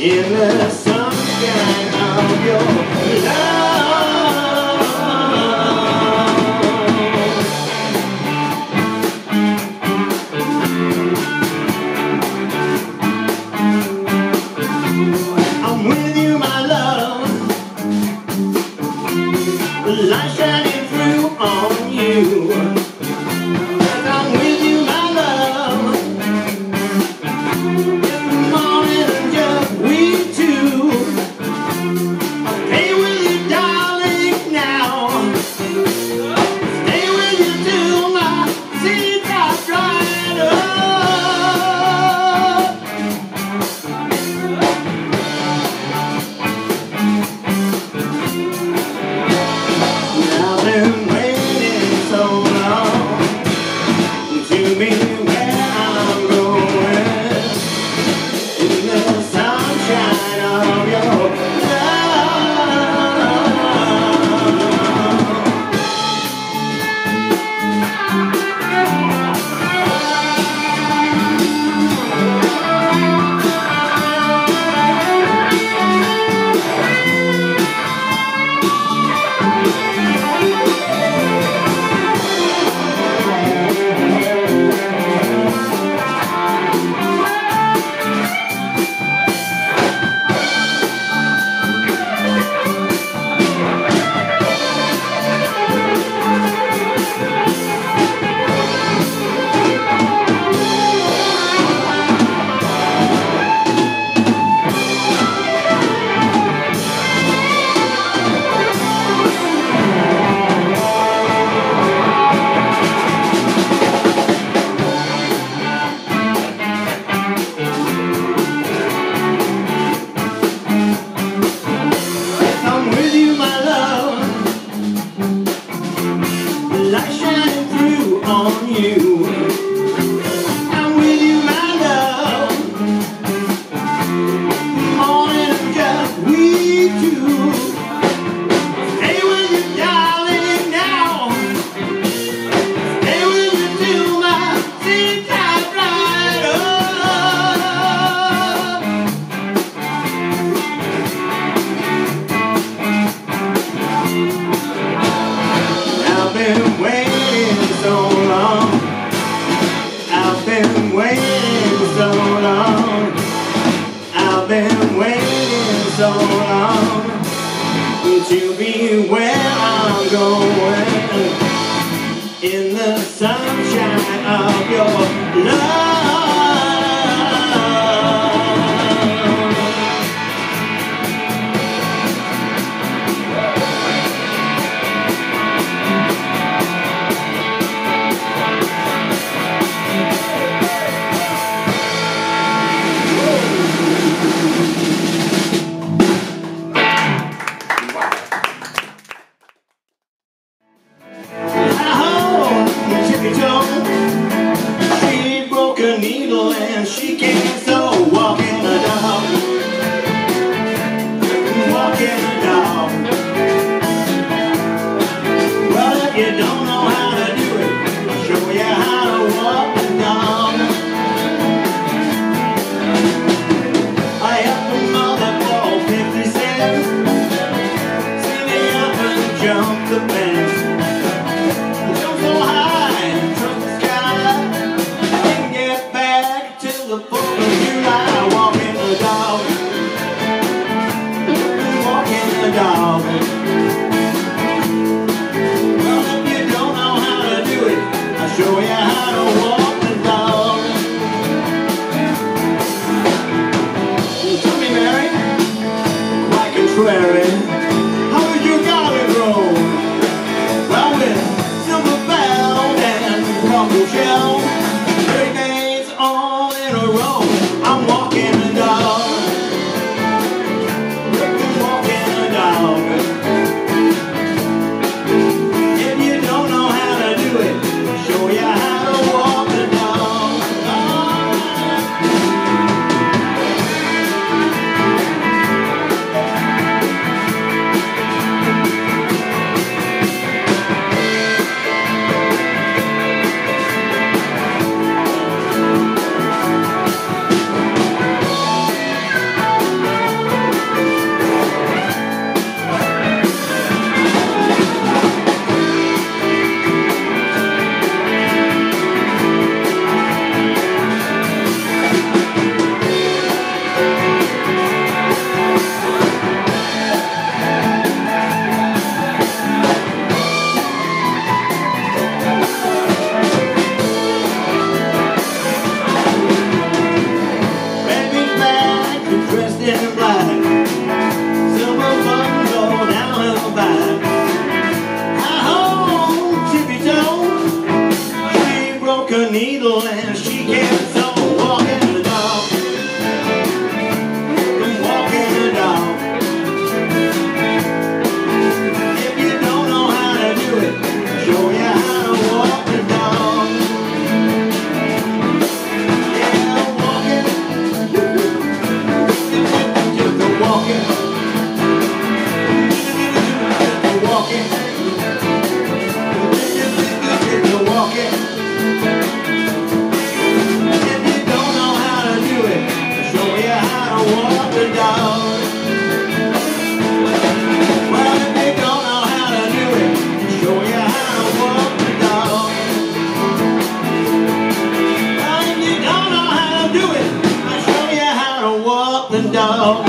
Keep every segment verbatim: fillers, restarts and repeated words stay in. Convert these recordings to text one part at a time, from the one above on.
in the sunshine of your love. I'm with you, my love, the light shining through on you. I'm with you, my love, in the morning and just we two. Stay with you, darling, now. Stay with you till my seeds are dried up. Now I've been waiting so long to be where I'm going, in the sunshine of your I'm with you, my love, the light shining through on you. I'm with you, my love, morning of just we two. Stay with you, darling, now. Stay with you till my seeds are dried up. I've been waiting so long. I've been waiting so long. I've been waiting so long to be where I'm going, in the sunshine of your love. She broke a needle and she can't sew. Walking a dog, walking a dog. Well, if you don't know how to do it, I'll show you how to walk a dog. I helped a mother for fifty cents. See me up and jump the fence. Jump so high, touch the sky. I didn't get back till the fourth of July. Walking the dog, walking the dog. Well, if you don't know how to do it, I'll show you how to walk the dog. Tell me, Mary, quite contrary, how did your garden grow? Well, with silver bound and crumble shell, three days all in a row. I'm walking the dog, walking the dog. If you don't know how to do it, I'll show you how to walk the dog. dog.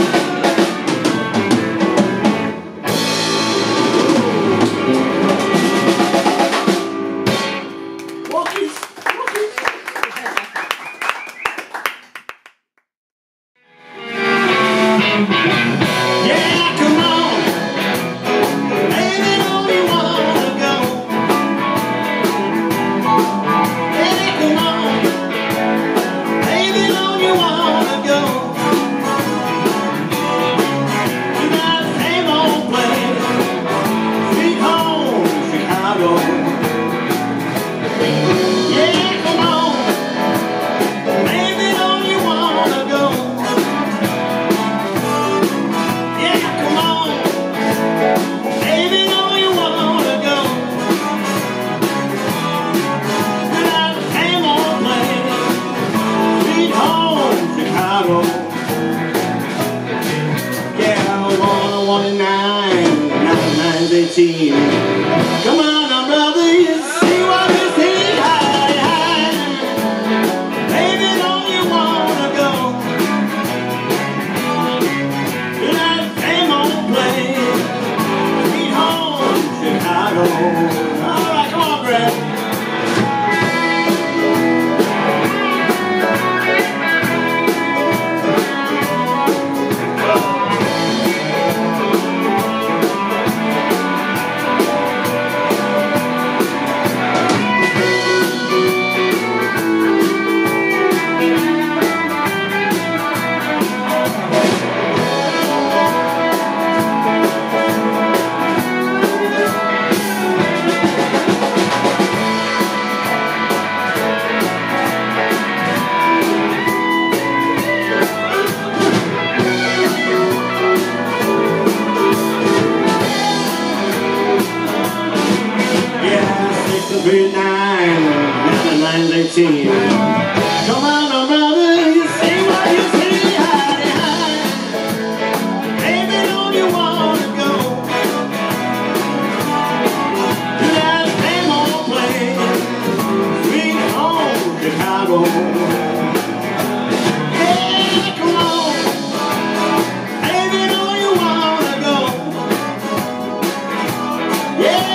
Come on now, brother, you see what you see. Hi, hi. Baby, don't you wanna go to that same old place, sweet home, Chicago. All right, come on, Greg. eighteen. Come on, now, brother, you see what you see. Hi, hi. Baby, don't you wanna go to that same old place, sweet home, Chicago? Yeah, come on. Baby, don't you wanna go? Yeah.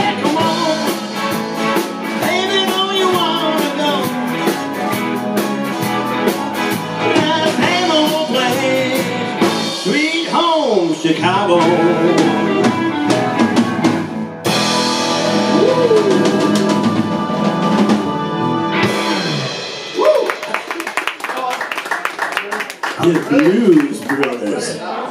Chicago. The Blues Brothers.